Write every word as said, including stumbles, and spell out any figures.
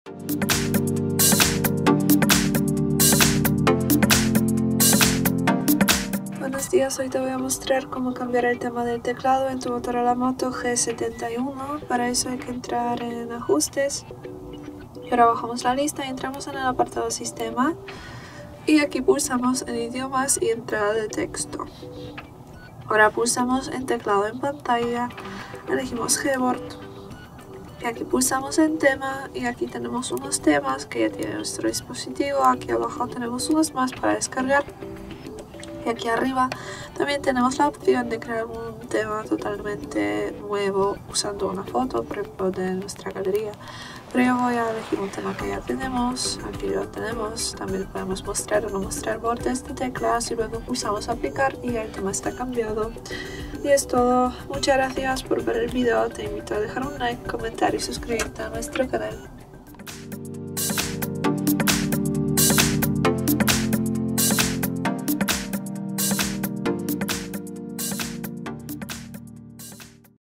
Buenos días, hoy te voy a mostrar cómo cambiar el tema del teclado en tu Motorola Moto G setenta y uno. Para eso hay que entrar en ajustes y ahora bajamos la lista y entramos en el apartado sistema y aquí pulsamos en idiomas y entrada de texto. Ahora pulsamos en teclado en pantalla, elegimos Gboard y aquí pulsamos en tema y aquí tenemos unos temas que ya tiene nuestro dispositivo. Aquí abajo tenemos unos más para descargar. Y aquí arriba también tenemos la opción de crear un tema totalmente nuevo usando una foto, por ejemplo, de nuestra galería. Pero yo voy a elegir un tema que ya tenemos, aquí lo tenemos. También podemos mostrar o no mostrar bordes de teclas y luego pulsamos aplicar y ya el tema está cambiado. Y es todo. Muchas gracias por ver el video, te invito a dejar un like, comentar y suscribirte a nuestro canal.